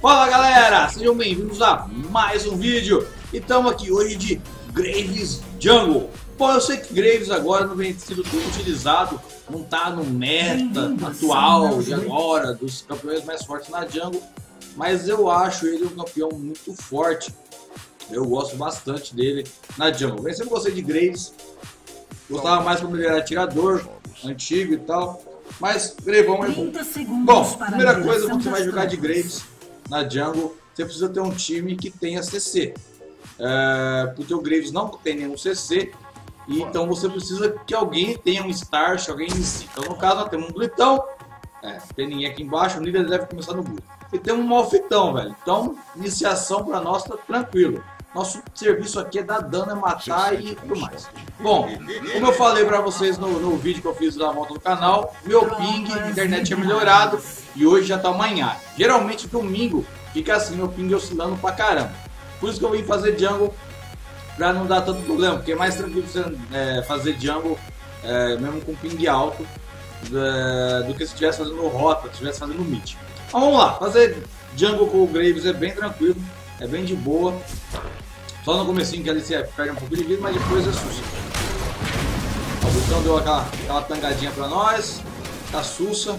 Fala galera, sejam bem-vindos a mais um vídeo. E estamos aqui hoje de Graves Jungle. Bom, eu sei que Graves agora não vem sido tão utilizado, não tá no meta atual de agora, dos campeões mais fortes na jungle, mas eu acho ele um campeão muito forte. Eu gosto bastante dele na jungle. Eu sempre gostei de Graves, gostava mais quando ele era atirador, antigo e tal, mas Gravão é bom. Bom, primeira coisa, quando você vai jogar de Graves na jungle, você precisa ter um time que tenha CC. Porque o Graves não tem nenhum CC, e então você precisa que alguém tenha um Starch, alguém inicie. Então no caso nós temos um Glitão, tem ninguém aqui embaixo, o líder deve começar no Glit. E tem um Malfitão, velho. Então iniciação para nós tá tranquilo. Nosso serviço aqui é dar dano, é matar e tudo mais. Bom, como eu falei para vocês no vídeo que eu fiz da volta do canal, meu ping, a internet é melhorado e hoje já tá amanhã. Geralmente domingo fica assim, meu ping oscilando pra caramba. Por isso que eu vim fazer jungle, pra não dar tanto problema, porque é mais tranquilo você fazer jungle mesmo com ping alto do que se estivesse fazendo rota, se estivesse fazendo mid. Então vamos lá, fazer jungle com o Graves é bem tranquilo, é bem de boa. Só no comecinho que ali você perde um pouco de vida, mas depois é sussa. O Botão deu aquela tangadinha pra nós, tá sussa.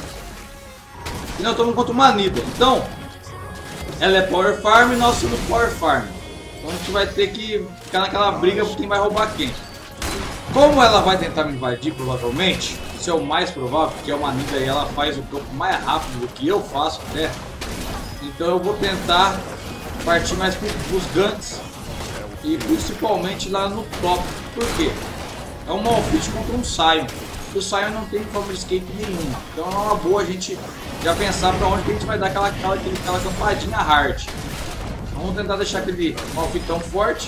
E nós estamos contra uma Nida. Então, ela é Power Farm e nós somos Power Farm. Então a gente vai ter que ficar naquela briga por quem vai roubar quem. Como ela vai tentar me invadir, provavelmente, isso é o mais provável, porque é uma Nida e ela faz o campo mais rápido do que eu faço até. Então eu vou tentar partir mais para os ganks e principalmente lá no top. Por quê? É um Malphite contra um Sion. O Sion não tem forma de escape nenhuma. Então é uma boa a gente já pensar para onde que a gente vai dar aquela campadinha hard. Vamos tentar deixar aquele Malphitão forte.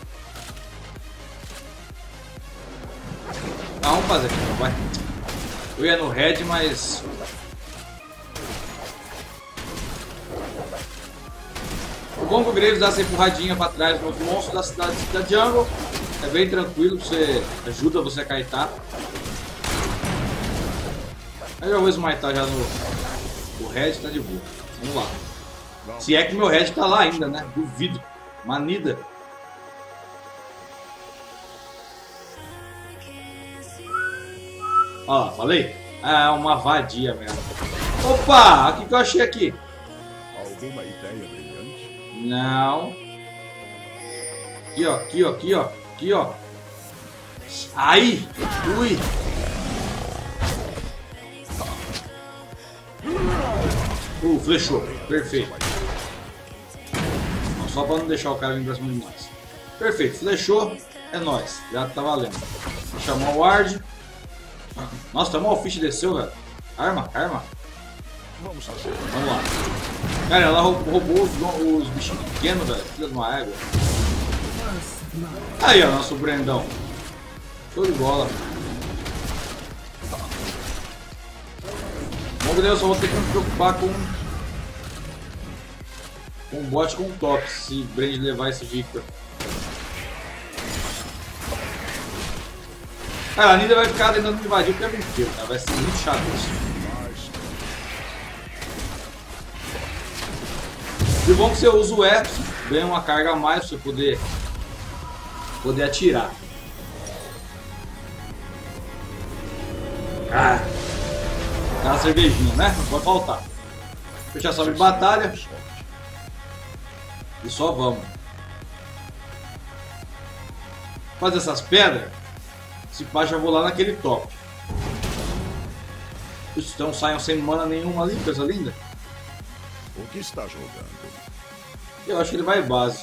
Tá, vamos fazer aqui, vai. Eu ia no red, mas o bom que o Graves dá essa empurradinha para trás nos monstros da cidade da jungle. É bem tranquilo, você ajuda você a kaitar. Aí eu vou smitar já no red, tá de boa. Vamos lá. Se é que meu red tá lá ainda, né? Duvido. Manida. Ó, falei? É uma vadia mesmo. Opa! O que eu achei aqui? Alguma ideia brilhante? Não. Aqui, ó, aqui, ó, aqui, ó, aqui, ó. Aí! Ui! Flechou. Perfeito. Só pra não deixar o cara vir pra cima de nós. Perfeito, flechou. É nóis. Já tá valendo. Vou chamar o ward. Nossa, tá mal o fish desceu, velho. Arma, arma. Vamos lá. Cara, ela roubou os bichinhos pequenos, velho. Filha de uma égua. Aí, ó, nosso Brandão. Show de bola. Bom, eu só vou ter que me preocupar com o bot com o top, se o Brand levar esse Victor. Cara, a Nida vai ficar tentando me invadir o tempo inteiro, cara. Vai ser muito chato isso. E bom que você usa o E, ganha uma carga a mais pra você poder atirar. Aquela cervejinha, né? Não pode faltar. Fechar só de batalha. E só vamos. Fazer essas pedras. Se pá, já vou lá naquele top. Então saiam sem mana nenhuma ali, coisa linda. O que está jogando? Eu acho que ele vai base.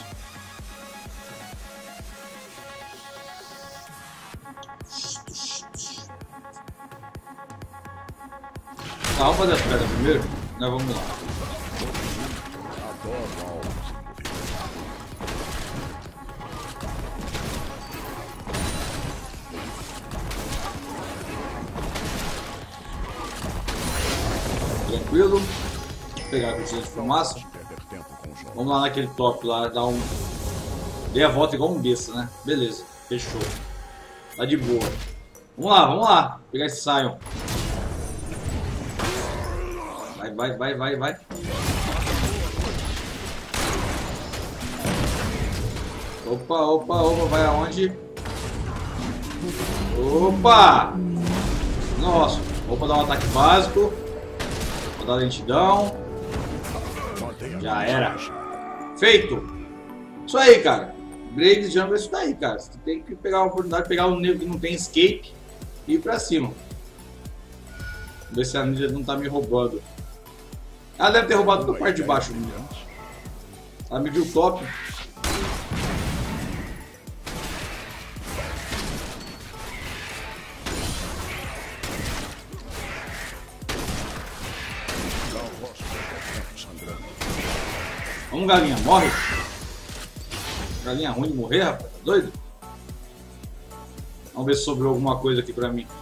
Tá, vamos fazer as pedras primeiro? Nós vamos lá. Adoro almas. Tranquilo. Vou pegar a cortina de fumaça. Vamos lá naquele top lá, dar um. Dei a volta igual um besta, né? Beleza, fechou. Tá de boa. Vamos lá, vamos lá. Vou pegar esse Sion. Vai. Opa, opa, opa, vai aonde? Opa! Nossa, opa, dá um ataque básico. Vou dar lentidão. Já era. Feito! Isso aí, cara. Graves Jungle é isso daí, cara. Você tem que pegar a oportunidade de pegar um nego que não tem escape e ir pra cima. Ver se a ninja não tá me roubando. Ela deve ter roubado toda a parte de baixo. Ela me viu top. Vamos, galinha, morre. Galinha ruim de morrer, rapaz. Tá doido? Vamos ver se sobrou alguma coisa aqui pra mim.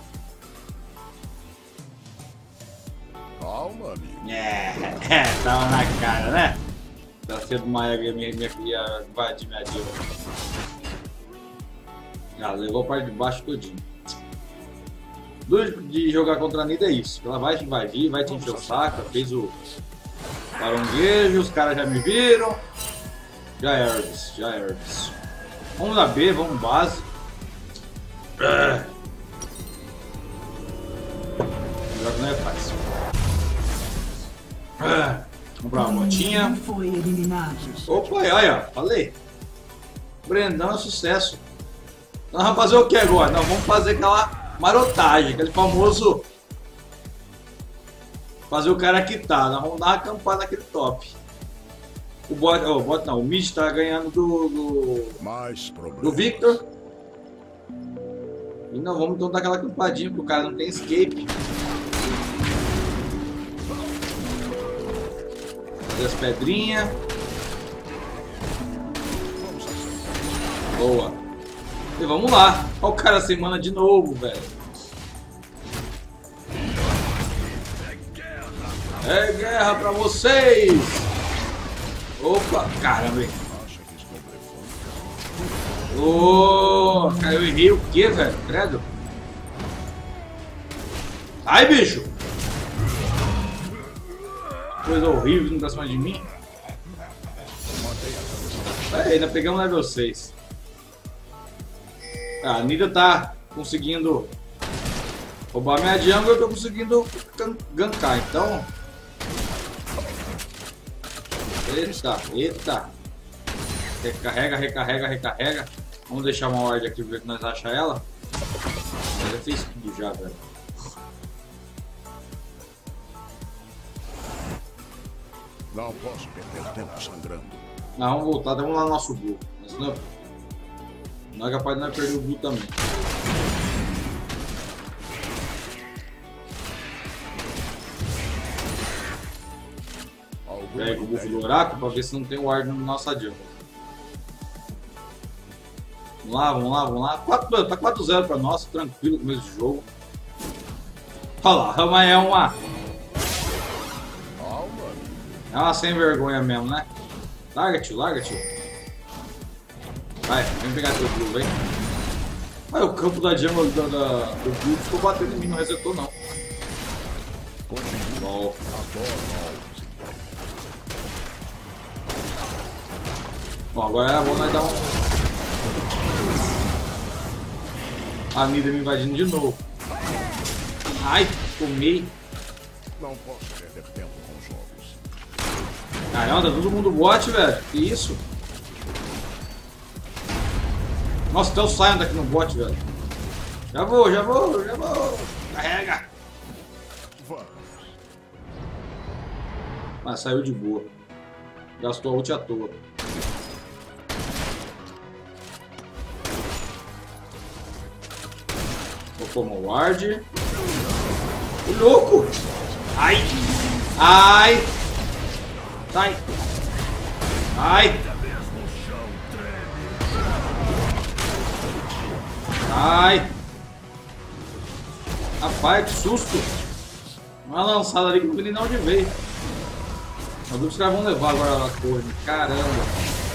Calma, amigo. Tava na cara, né? Tá sendo uma ia invadir minha diva. Ela levou a parte de baixo todinho. Duro de jogar contra a Nida é isso. Ela vai te invadir, vai te encher o saco. Fez o caranguejo, os caras já me viram. Já é Herbs, já é Herbs. Vamos na B, vamos base. Melhor que não é fácil. Comprar uma motinha. Opa, olha, falei. Brendão é sucesso. Nós vamos fazer o que agora? Nós vamos fazer aquela marotagem, aquele famoso. Fazer o cara quitar. Nós vamos dar uma acampada naquele top. O bot não, o mid tá ganhando do Victor. E nós vamos então dar aquela acampadinha pro cara não tem escape. Fazer as pedrinhas. Boa. E vamos lá. Olha o cara sem mana de novo, velho. É guerra pra vocês! Opa, caramba, hein? Ô, cara, eu errei o que, velho? Credo. Ai, bicho! Coisa horrível vindo pra cima de mim. Aí, ainda pegamos level 6. A Nida tá conseguindo roubar minha jungle, eu tô conseguindo gankar, então. Eita, eita. Recarrega, recarrega, recarrega. Vamos deixar uma ward aqui pra ver que nós achamos ela. Já fez tudo já, velho. Não posso perder tempo sangrando. Nós vamos voltar, vamos lá no nosso Blue. Não é capaz de nós perder o Blue também. Pega o buff do oráculo pra ver se não tem ward na nossa jungle. Vamos lá, vamos lá, vamos lá. Tá 4-0 pra nós, tranquilo no começo de jogo. Olha lá, mas é uma. É uma sem vergonha mesmo, né? Larga, tio, larga, tio. Vai, vem pegar teu Blue, vem. Mas o campo da jungle do Blue ficou batendo em mim, não resetou não. Bom. Bom, agora vamos nós dar um. A Nida me invadindo de novo. Ai, tomei. Não posso perder tempo com jogos. Caramba, tá todo mundo bot, velho. Que isso? Nossa, até o Sion tá aqui no bot, velho. Já vou, já vou, já vou. Carrega. Mas saiu de boa. Gastou a ult à toa. Vou tomar o ward. O louco! Ai! Ai! Sai! Ai! Ai! Rapaz, que susto! Uma lançada ali que não vi nem de onde veio. Mas os caras vão levar agora a torre. Caramba!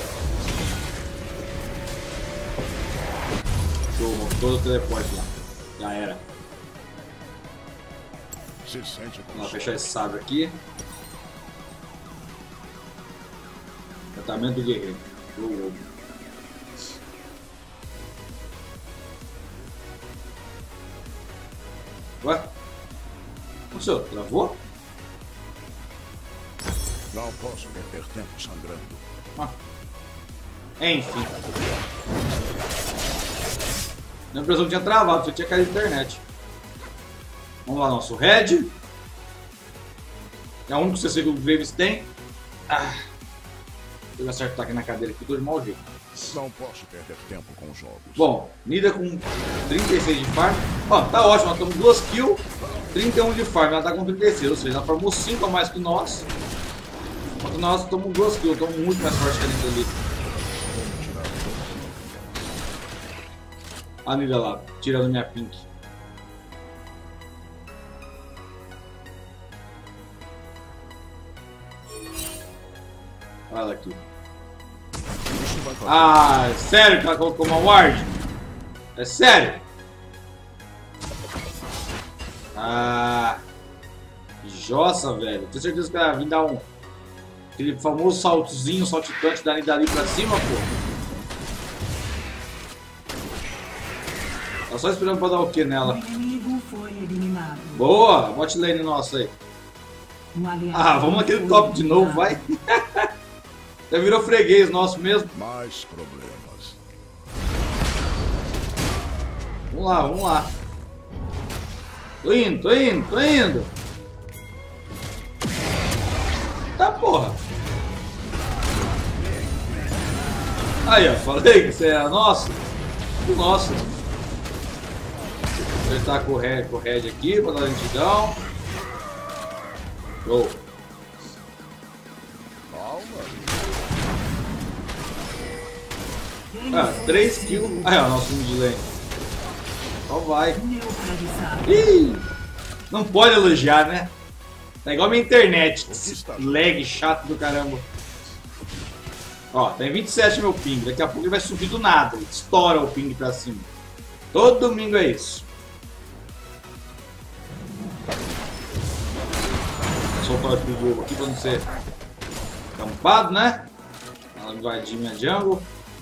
Show, todo o teleporte lá. Já era. Vamos fechar esse sábio aqui. Tratamento do guerreiro. Ué? O senhor travou? Não posso perder tempo sangrando. Ah. Enfim. A impressão que tinha travado, você tinha caído na internet. Vamos lá, nosso Red. É o único CC que o Graves tem. Ah. Eu acertar aqui na cadeira que tô de mau jeito. Não posso perder tempo com os jogos. Bom, Nida com 36 de farm. Ó, tá ótimo, nós estamos 2 kills, 31 de farm. Ela tá com 36, ou seja, ela farmou 5 a mais que nós. Enquanto nós estamos 2 kills, estamos muito mais fortes que a Nida ali. A Nida lá, tirando minha pink. Olha ela aqui. Ah, é sério que ela colocou uma ward? É sério? Ah, que jossa, velho. Tenho certeza que ela vai vir dar aquele famoso saltozinho, saltitante da Nida ali pra cima, pô. Tá só esperando pra dar o que nela? O inimigo foi eliminado. Boa, bot lane nossa aí. Ah, vamos naquele top de novo, vai. Já virou freguês nosso mesmo. Mais problemas. Vamos lá, vamos lá. Tô indo, tô indo, tô indo. Tá, porra. Aí, ó, falei que você é nosso. O nosso. Vou acertar com o Red aqui pra dar lentidão. Show. Ah, 3 kills. Aí, ó, nosso mid lane. Só vai. Ih, não pode elogiar, né? Tá igual a minha internet. Lag chato do caramba. Ó, tem 27 meu ping. Daqui a pouco ele vai subir do nada. Ele estoura o ping pra cima. Todo domingo é isso. Vou soltar o jogo aqui pra não ser campado, né? Ela invadir minha jungle.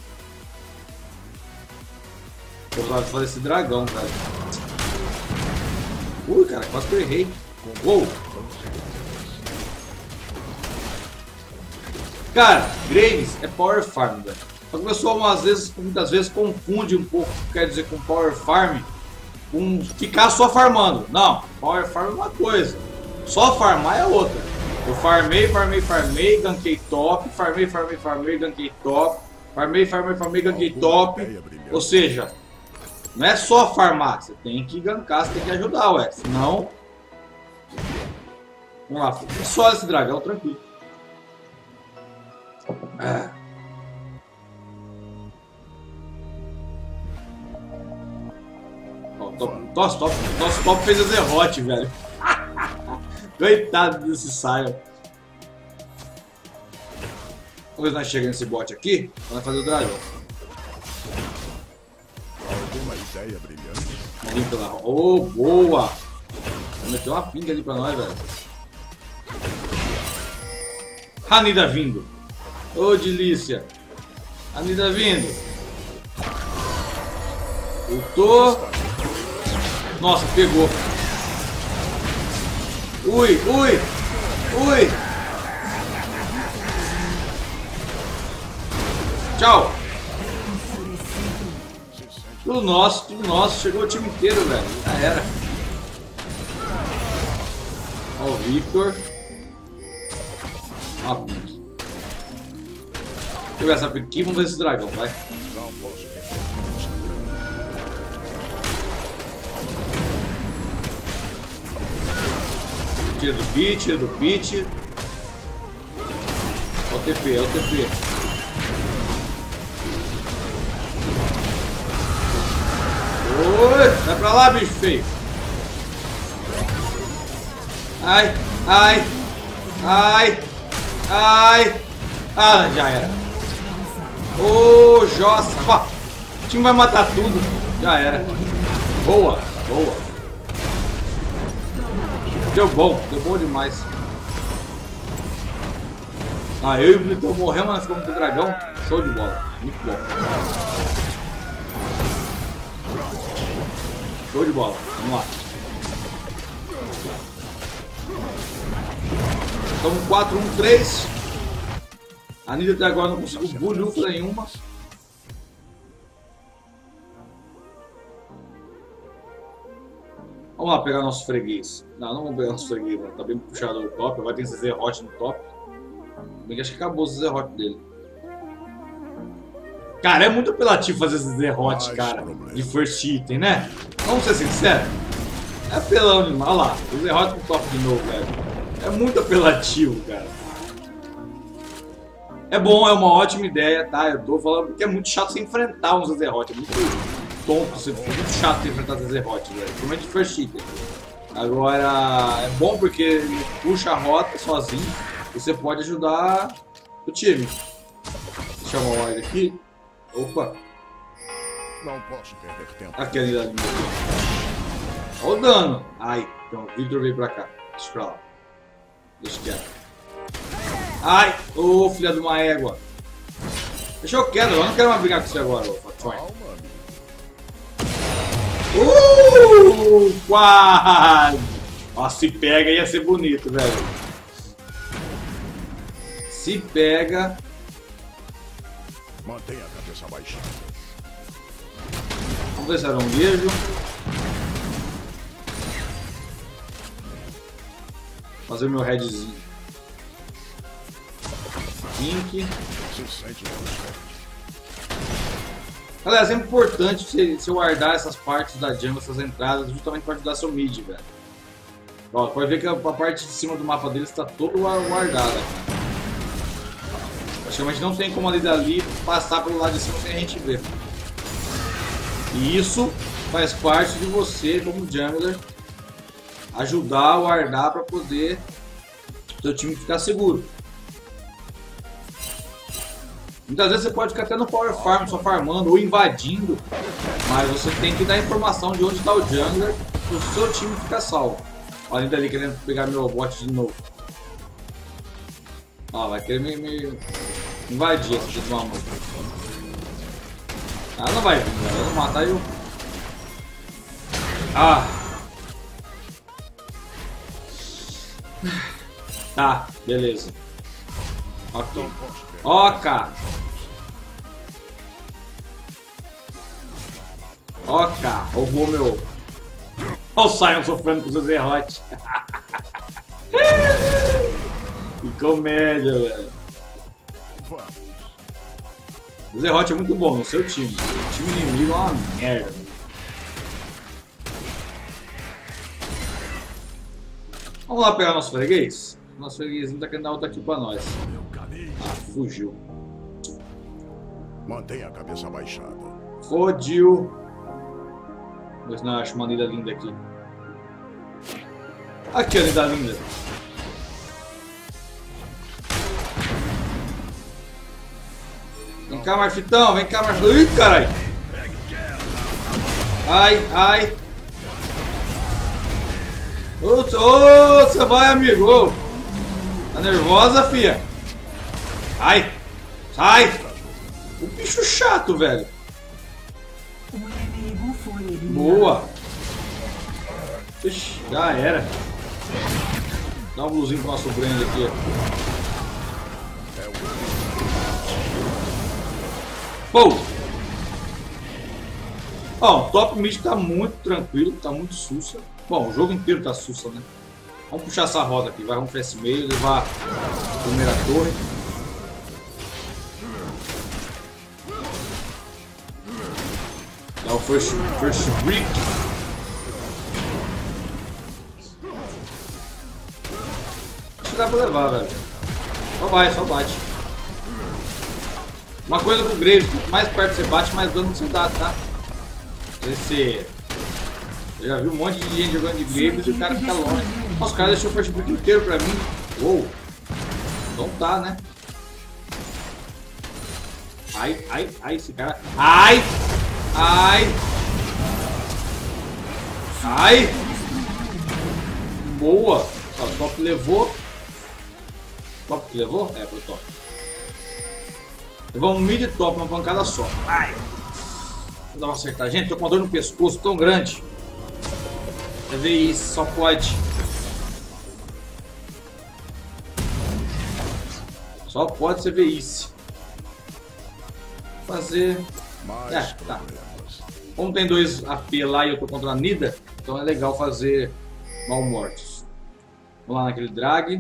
Vou usar de fazer esse dragão, cara. Ui, cara, quase que eu errei. Uou! Cara, Graves é power farm, velho. Só que o pessoal muitas vezes confunde um pouco o que quer dizer com power farm com ficar só farmando. Não, power farm é uma coisa, só farmar é outra. Eu farmei, gankei top, farmei, gankei top, farmei, gankei top. Ou seja, não é só farmar, você tem que gankar, você tem que ajudar, ué. Senão. Vamos lá, só esse dragão, tranquilo. Ah. Nosso top fez a Zerrote, velho. Coitado desse Sion. Vamos ver se nós chegamos nesse bot aqui. Vamos fazer o dragão. Alguma ideia brilhante? Limpa lá. Oh, boa! Vou meter uma pinga ali pra nós, velho. A Nida vindo. Oh, delícia. A Nida vindo. Voltou. Nossa, pegou. Ui, ui, ui. Tchau. Tudo nosso. Chegou o time inteiro, velho. Já era. Ó o Victor. Ó a Pink. Deixa eu ver essa Pink aqui, vamos ver esse dragão, vai. Não posso perder tempo sangrando. Tira do pit. Ó o TP, Oi, vai pra lá, bicho feio. Ai. Ah, já era. Ô, jossa. Ó, o time vai matar tudo. Já era. Boa. Deu bom demais. Ah, eu e o Blitão morremos, nós ficamos com o dragão. Show de bola. Muito bom. Show de bola. Vamos lá. Estamos 4-1-3. A Nida até agora não conseguiu bulhufa nenhuma. Vamos lá pegar nosso freguês. Não, não vamos pegar nosso freguês, tá bem puxado o top. Agora tem Zerhot no top. Bem que acho que acabou o Zerhot dele. Cara, é muito apelativo fazer esse Zerhot, cara, de first item, né? Vamos ser sinceros. É apelão demais. Olha lá, o Zerhot no top de novo, velho. É muito apelativo, cara. É bom, é uma ótima ideia, tá? Eu tô falando porque é muito chato você enfrentar um Zerhot. É muito tonto, você fica muito chato você enfrentar o Zerhot, velho. Principalmente de first item. Agora, é bom porque ele puxa a rota sozinho e você pode ajudar o time. Deixa eu chamar o Wide aqui. Opa! Não posso perder tempo. Aqui ali da linha. Olha o dano. Ai, então o Victor veio pra cá. Deixa pra lá. Deixa quieto. Ai, ô filha de uma égua. Deixa eu quieto, eu não quero mais brigar com você agora, ô Fatsoy. Quase! Nossa, se pega ia ser bonito, velho. Se pega. Mantenha a cabeça baixada. Vamos ver se era um beijo. Fazer o meu headzinho. Pink. Se sente nos pés. Galera, é importante você guardar essas partes da jungle, essas entradas, justamente para ajudar seu mid, velho. Ó, pode ver que a parte de cima do mapa deles está toda guardada. Praticamente não tem como ali dali passar pelo lado de cima sem a gente ver. E isso faz parte de você, como jungler, ajudar a guardar para poder seu time ficar seguro. Muitas vezes você pode ficar até no power farm, só farmando ou invadindo, mas você tem que dar informação de onde está o jungler para o seu time ficar salvo. Olha ele dali querendo pegar meu bot de novo. Ó, vai querer me invadir esse tipo de uma mão. Ela não vai vir, ela vai matar eu. Ah! Tá, beleza. Ok. Oca! Oca! Roubou meu. Olha o Sion sofrendo com o Zerhot. Que comédia, velho. O Zerhot é muito bom no seu time. O time inimigo é uma merda. Vamos lá pegar nosso freguês? Nosso freguesinho tá querendo dar outra aqui pra nós. Ah, fugiu. Mantenha a cabeça baixada. Fodiu. Vamos ver se não acho uma Nida linda aqui. Aqui a Nida linda. Vem cá, Marfitão. Vem cá, Marfitão. Ih, caralho. Ai, ai. Ô, você vai, amigo. Ô. Tá nervosa, fia? Ai. Sai. O bicho chato, velho. O inimigo foi eliminado. Boa. Ixi, já era. Dá um blusinho pro nosso brand aqui. Pô! Ó, o top mid tá muito tranquilo, tá muito sussa. Bom, o jogo inteiro tá sussa, né? Vamos puxar essa roda aqui, vamos pra esse meio, levar a primeira torre. Dá o first brick. Acho que dá pra levar, velho. Só vai, só bate. Uma coisa pro Graves, quanto mais perto você bate, mais dano você dá, tá? Esse... Eu já vi um monte de gente jogando de Graves e o cara fica longe. Nossa, o cara deixou o first brick inteiro pra mim. Uou! Então tá, né? Ai, ai, ai, esse cara... Ai! Ai! Ai! Boa! Ó, o top levou. Top que levou? É, foi o top. Levamos um mid top, uma pancada só. Ai! Vou dar uma acertar. Gente, tô com uma dor no pescoço tão grande. Quer ver isso? Só pode. Só pode ser VICE. Fazer... Mais tá. problemas. Como tem 2 AP lá e eu tô contra a Nida, então é legal fazer Mal-Mortos. Vamos lá naquele drag.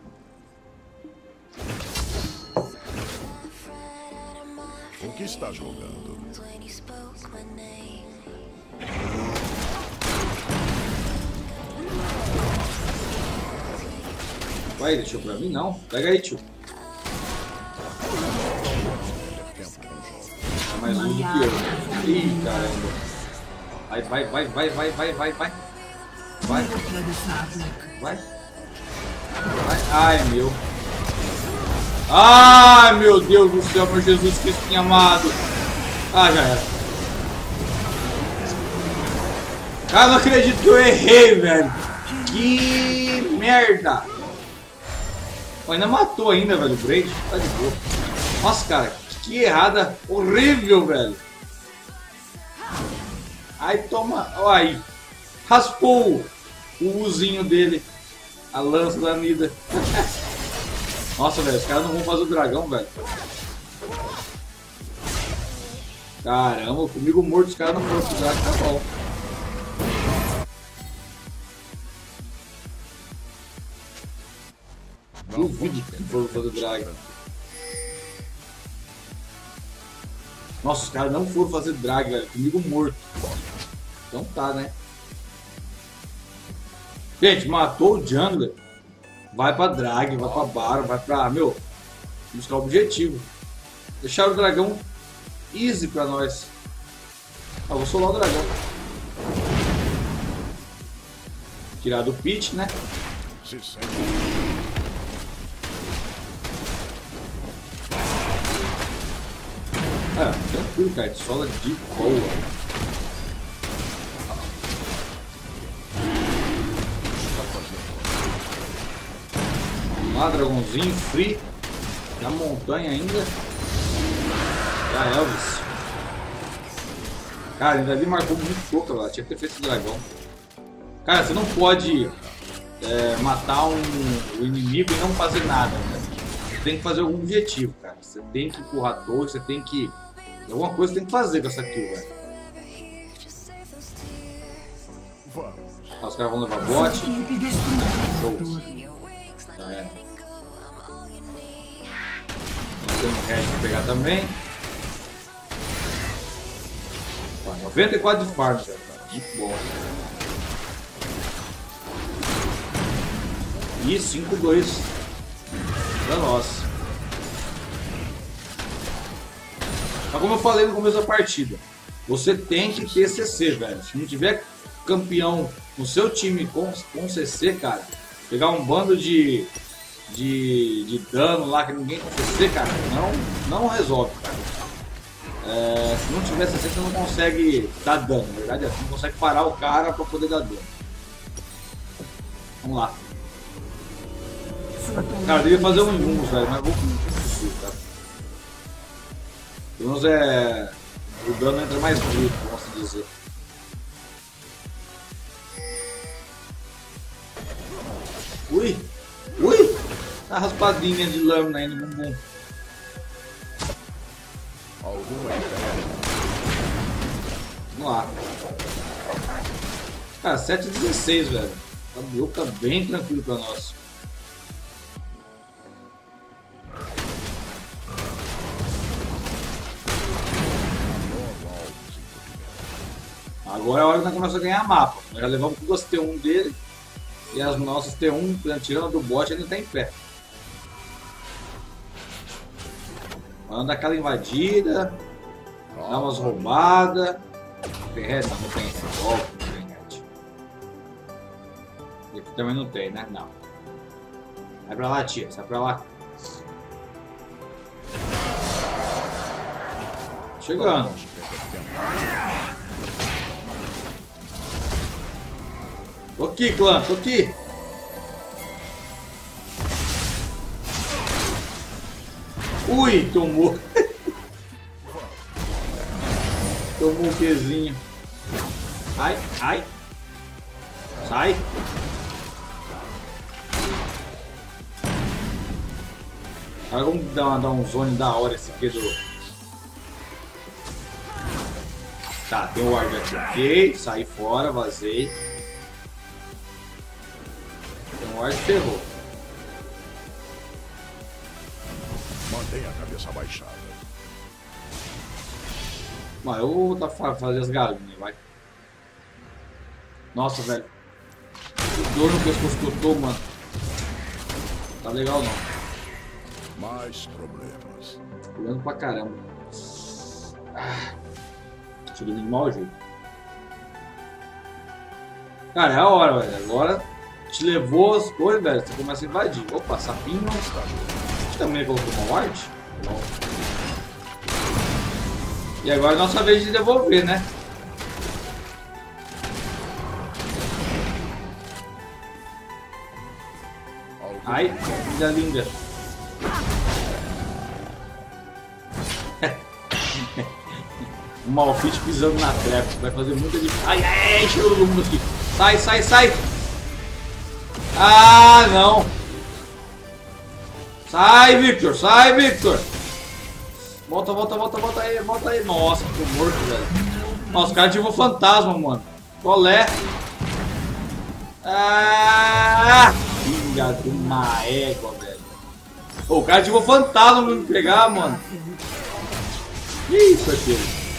O que está jogando? Vai, deixou pra mim? Não. Pega aí, tio. É mais um do que eu. Ih, caramba. Vai. Vai. Vai. Ai, meu. Ai, meu Deus do céu, meu Jesus Cristo tinha amado. Ah, já era. Cara, não acredito que eu errei, velho. Que merda. Ainda matou ainda, velho, o Braid. Tá de boa. Nossa, cara, que errada horrível, velho. Aí toma, ó aí. Raspou o uzinho dele. A lança da Nida. Nossa, velho, os caras não vão fazer o dragão, velho. Caramba, comigo morto, os caras não foram pro dragão, tá bom. Duvido que foram fazer o dragão. Nossa, os caras não foram fazer drag, velho. Comigo morto. Então tá, né? Gente, matou o jungler. Vai pra drag, vai pra Baron, vai pra... Meu, buscar o objetivo. Deixar o dragão easy pra nós. Ah, vou solar o dragão. Tirar do pitch, né? Se sente. Ah, tranquilo, cara. Sola de boa. Lá, dragãozinho, free. Na montanha ainda. Já Elvis. Cara, ainda ali marcou muito pouco lá. Tinha que ter feito esse dragão. Cara, você não pode matar o inimigo e não fazer nada, né? Você tem que fazer algum objetivo, cara. Você tem que empurrar a torre, você tem que... Alguma coisa você tem que fazer com essa kill, velho. Vamos. Ah, os caras vão levar bot. Equipe destruiu. Show. Já era. Nós temos um red pra pegar também. Ó, 94 de farm, velho. Muito bom. E 5-2 da nossa. Mas como eu falei no começo da partida, você tem que ter CC, velho. Se não tiver campeão no seu time com CC, cara, pegar um bando de dano lá que ninguém com CC, cara, não resolve, cara. Se não tiver CC, você não consegue dar dano. Na verdade, você não consegue parar o cara pra poder dar dano. Vamos lá. Cara, eu devia fazer um Invumus, velho, mas vou conseguir, tá? Pelo menos o dano entra mais bruto, posso dizer. Ui! Ui! Tá raspadinha de lâmina aí no bumbum. Alguma ideia? Vamos lá. Cara, 7-16, velho. O jogo tá bem tranquilo pra nós. Agora é a hora que nós começamos a ganhar mapa. Nós já levamos duas T1 dele. E as nossas T1, tirando do bot, ele tá em pé. Vamos dar aquela invadida. Dar umas roubadas. Tem red? Não tem revólver, não tem red. E aqui também não tem, né? Não. Sai pra lá, tia. Sai pra lá. Chegando. Tô aqui, clã. Tô aqui. Ui, tomou. Tomou um Qzinho. Ai, ai. Sai. Agora vamos dar um zone da hora esse aqui do... Tá, tem o ward aqui, ok. Saí fora, vazei. Tem um ward, ferrou. Mantenha a cabeça baixada. Mas eu vou fazer as galinhas, vai. Nossa, velho. Que dor no pescoço que eu tô, mano. Tá legal não. Mais problemas. Olhando pra caramba. Tô dormindo de mau jeito. Cara, é a hora, velho. Agora te levou as coisas, velho. Você começa a invadir. Opa, sapinho. Você também colocou uma ward? Não. E agora é nossa vez de devolver, né? Ai, coisa linda. O Malphite pisando na trap. Vai fazer muita diferença. Ai, ai, chegou todo mundo aqui. Sai, sai, sai. Ah, não. Sai, Victor. Sai, Victor. Volta, volta, volta, volta aí, volta aí. Nossa, tô morto, velho. Nossa, o cara ativou fantasma, mano. Qual é? Ah! Filha de uma égua, velho. Ô, o cara ativou fantasma pra me pegar, mano. Que isso aqui?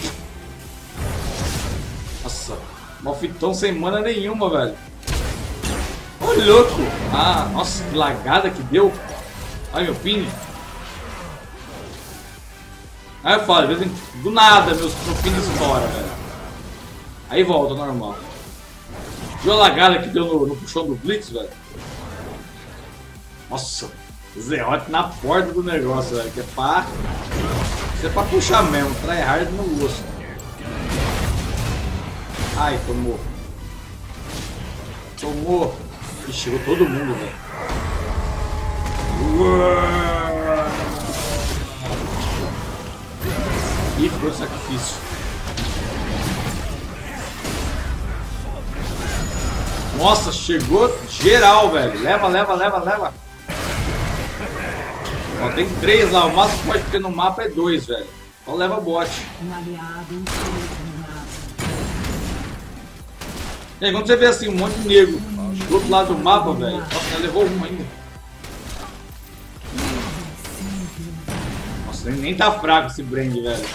Nossa, Malfitão sem mana nenhuma, velho. Ô, louco. Ah, nossa, que lagada que deu. Ai, meu ping. Aí eu falo, do nada meu ping estoura, velho. Aí volta normal. Viu a lagada que deu no puxão do Blitz, velho? Nossa, Zerote na porta do negócio, velho. Que é pra... Isso é pra puxar mesmo, tryhard no osso. Ai, tomou. Tomou. Ih, chegou todo mundo, velho. Ih, foi o sacrifício. Nossa, chegou geral, velho. Leva, leva, leva, leva. Ó, tem 3 lá. O máximo que pode ter no mapa é 2, velho. Então leva bot. E aí, quando você vê assim um monte de negro do outro lado do mapa, velho. Nossa, levou um ainda. Nossa, nem tá fraco esse brand, velho.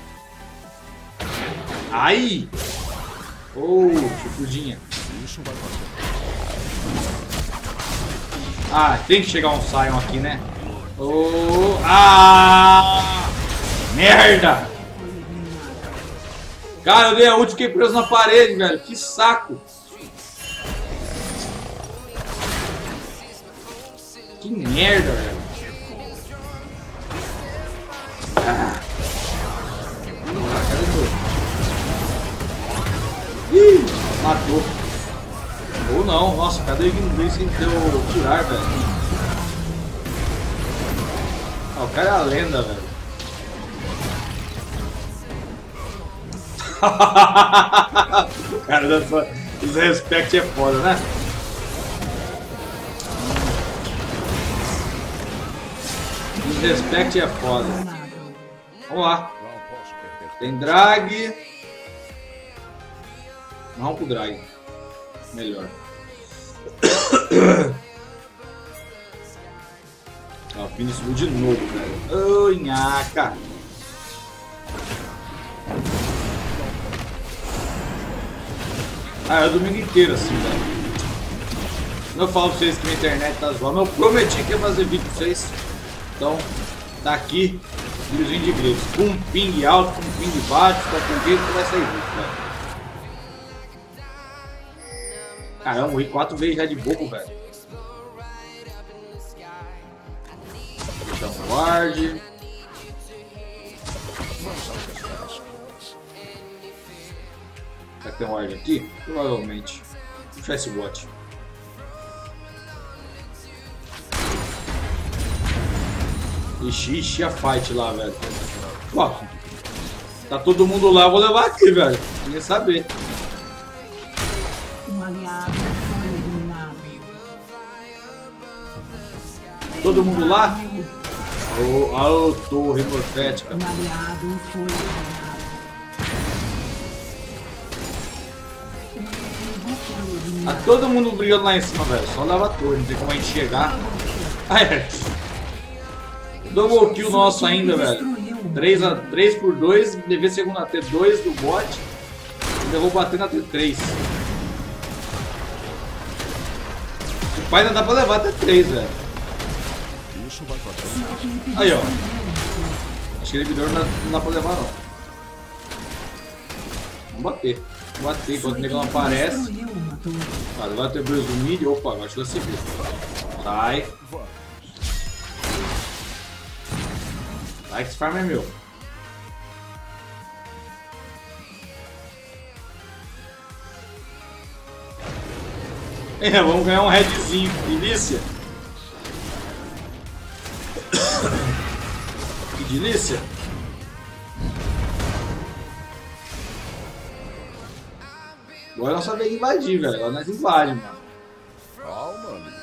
Ai! Oh, chupudinha. Isso vai fazer. Ah, tem que chegar um Sion aqui, né? Oh, ah! Merda! Cara, eu dei a ult e fiquei preso na parede, velho. Que saco! Que merda, velho. Ah. Cadê tu? Ih, matou. Ou não, nossa, cadê o Ignition sem ter o curar, velho? Ah, o cara é a lenda, velho. O cara dessa desrespeito é foda, né? Desrespeito é foda. Vamos lá. Não posso perder. Tem drag. Não pro drag. Melhor. Ó, o Pini subiu de novo, velho. Ô, nhaca. Ah, é o domingo inteiro assim, velho. Eu falo pra vocês que minha internet tá zoando. Eu prometi que ia fazer vídeo pra vocês. Então, tá aqui. Videozinho de Graves. Com ping alto, com ping baixo, qualquer jeito que vai sair vídeo, velho. Caramba, morri 4 vezes já de bobo, velho. Deixa um guard. Será que tem um ward aqui? Provavelmente. Vou puxar esse bot. Ixi, a fight lá, velho. Ó, tá todo mundo lá, eu vou levar aqui, velho. Ninguém saber. Um aliado foi eliminado. Todo mundo lá? Oh, torre morfética. Um aliado foi eliminado. Um inimigo foi eliminado. Todo mundo brigando lá em cima, velho. Só leva a torre, não tem como a gente chegar. Ah, é. Double kill nosso ainda, velho. 3 por 2, devia ser na T2 do bot. Ainda vou bater na T3. O pai ainda dá pra levar até 3, velho. Isso vai fazer. Aí, ó. Acho que ele não dá pra levar, não. Vamos bater. Vamos bater enquanto o negão não aparece. Ah, vai ter dois do mid. Opa, agora chegou a seguir. Sai. Sai que esse farm é meu. É, vamos ganhar um redzinho. Delícia. Que delícia. Agora é nossa vez de invadir, velho. Agora nós invadimos, mano. Calma, amigo.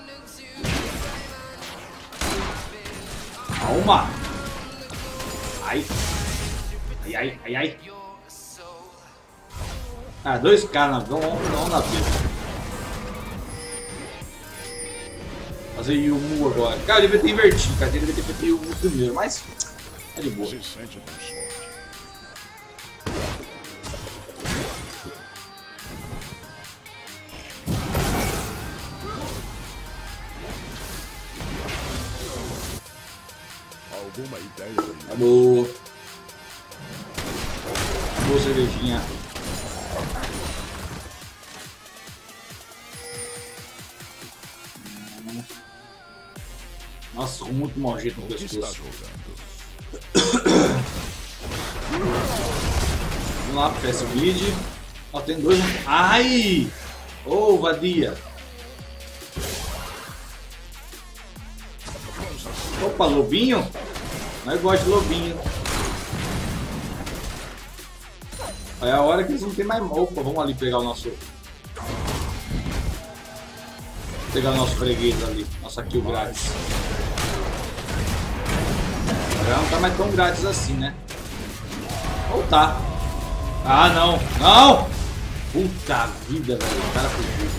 Calma. Ai. Ai, ai, ai, ai. Ah, 2K na vamos na vida. Fazer Yumu agora. Cara, eu devia ter invertido, cara. Eu devia ter feito Yumu primeiro, mas é de boa. Se sente com sorte. Alguma ideia? Acabou. Acabou, cervejinha. Nossa, com muito mau jeito no O que está pescoço. jogando? Vamos lá pro PS Mid. Ó, tem dois. Ai! Ô, vadia! Opa, lobinho? Nós gostamos de lobinho. É a hora que eles não tem mais. Opa, vamos ali pegar o nosso. Pegar o nosso freguês ali. Nossa kill grátis. Agora não tá mais tão grátis assim, né? Ou tá? Ah, não! Não! Puta vida, velho. O cara fugiu.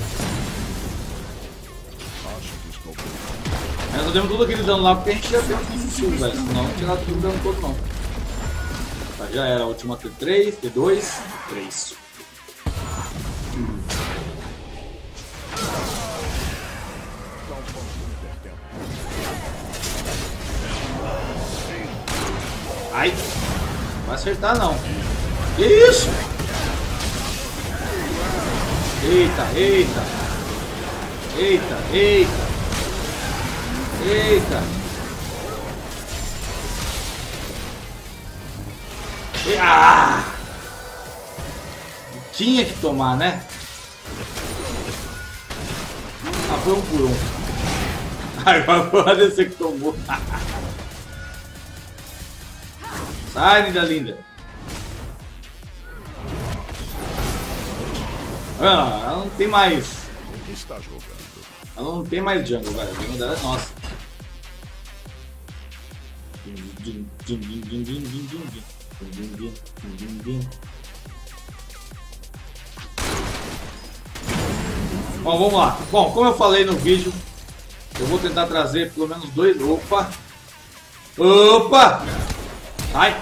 Acho que estou bem. Mas nós demos tudo aquele dano lá porque a gente já tem um sussurro, velho. Senão não tinha dado tudo dano todo, não. Tá, já era a última T3, T2, 3. Não posso perder tempo. Ai! Não vai acertar, não. Que isso? Eita, eita. Eita, eita. Eita. Ah! Tinha que tomar, né? Ah, foi um por um. Agora foi a DC que tomou. Sai, linda, linda. Ah, ela não tem mais. O que está jogando? Ela não tem mais jungle, velho. O jungle dela é nossa. Bom, vamos lá. Bom, como eu falei no vídeo, eu vou tentar trazer pelo menos dois. Opa! Opa! Sai!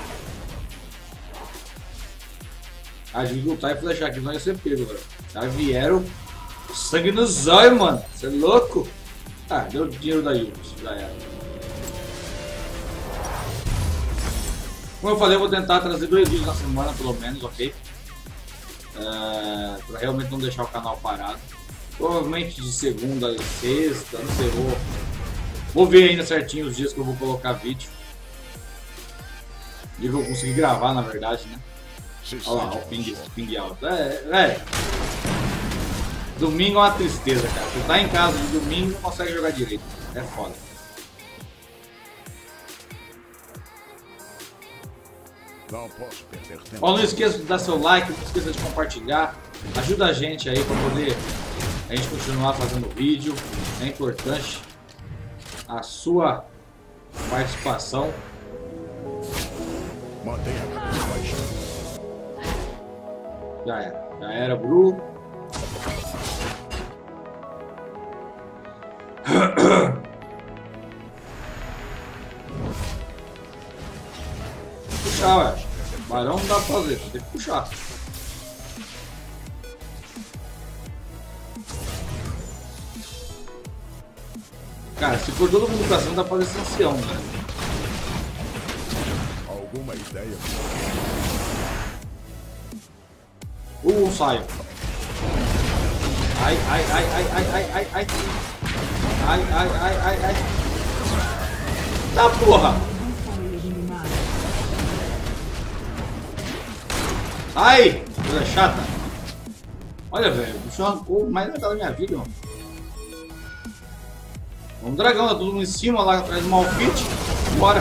A gente lutar e flechar aqui não ia ser pego, velho. Já vieram sangue no zóio, mano. Você é louco? Ah, deu dinheiro da Yubis, já era. Como eu falei, eu vou tentar trazer 2 vídeos na semana, pelo menos, ok? Pra realmente não deixar o canal parado. Provavelmente de segunda a sexta, não sei, vou ver ainda certinho os dias que eu vou colocar vídeo. Dia que eu consegui gravar, na verdade, né? Olha lá, o ping alto. Domingo é uma tristeza, cara. Você tá em casa de domingo e não consegue jogar direito. É foda. Não posso perder tempo. Ó, não esqueça de dar seu like, não esqueça de compartilhar. Ajuda a gente aí para poder a gente continuar fazendo vídeo. É importante a sua participação. Mantenha a cabeça baixa. Já era, Bru. Puxar, ué. Barão não dá pra fazer, tem que puxar. Cara, se for todo mundo pra cima, dá pra fazer ancião, né? Alguma ideia? Saio. Ai. Ai. Tá, porra! Ai! Coisa chata. Olha, velho, o bicho arrancou mais da minha vida, mano. Vamos dragão, tá todo mundo em cima lá atrás do Malfit. Bora!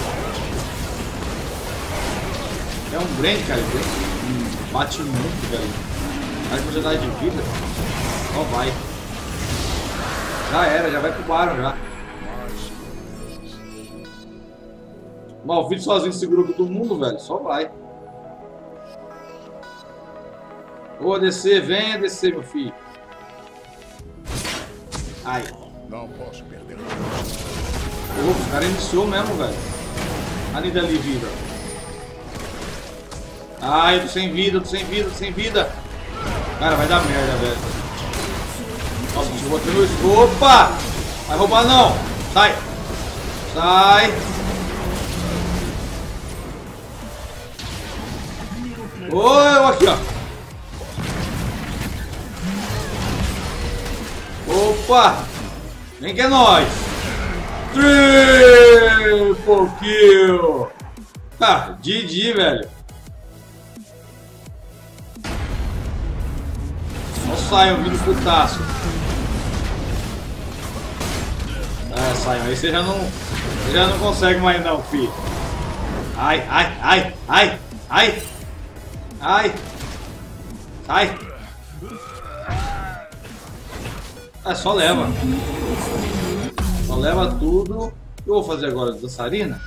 É um Brand, cara. Bate muito, velho. Mais quantidade de vida. Só vai. Já era, já vai pro Baron já. O Malfit sozinho segurou todo mundo, velho. Só vai. Ô, ADC, venha descer, meu filho. Ai. Não posso perder. Pô, o cara iniciou mesmo, velho. Ali dali, vida. Ai, eu tô sem vida, tô sem vida, tô sem vida. Cara, vai dar merda, velho. Nossa, eu vou ter meu... Opa! Vai roubar não! Sai! Sai! Oi, aqui, ó. Opa! Vem que é nóis! Triple kill! Ah, GG, velho. Só saiam vindo putaço. Ah, saiam. Aí você já não consegue mais não, filho. Ai. Sai. Ah, só leva. Só leva tudo. O que eu vou fazer agora? Dançarina?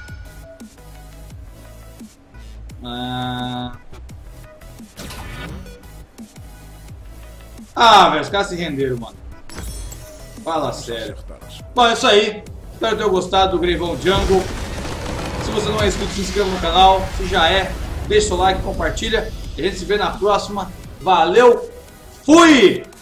Ah, velho, os caras se renderam, mano. Fala sério. Bom, é isso aí. Espero ter gostado do Greivão Jungle. Se você não é inscrito, se inscreva no canal. Se já é, deixa o like, compartilha. E a gente se vê na próxima. Valeu, fui!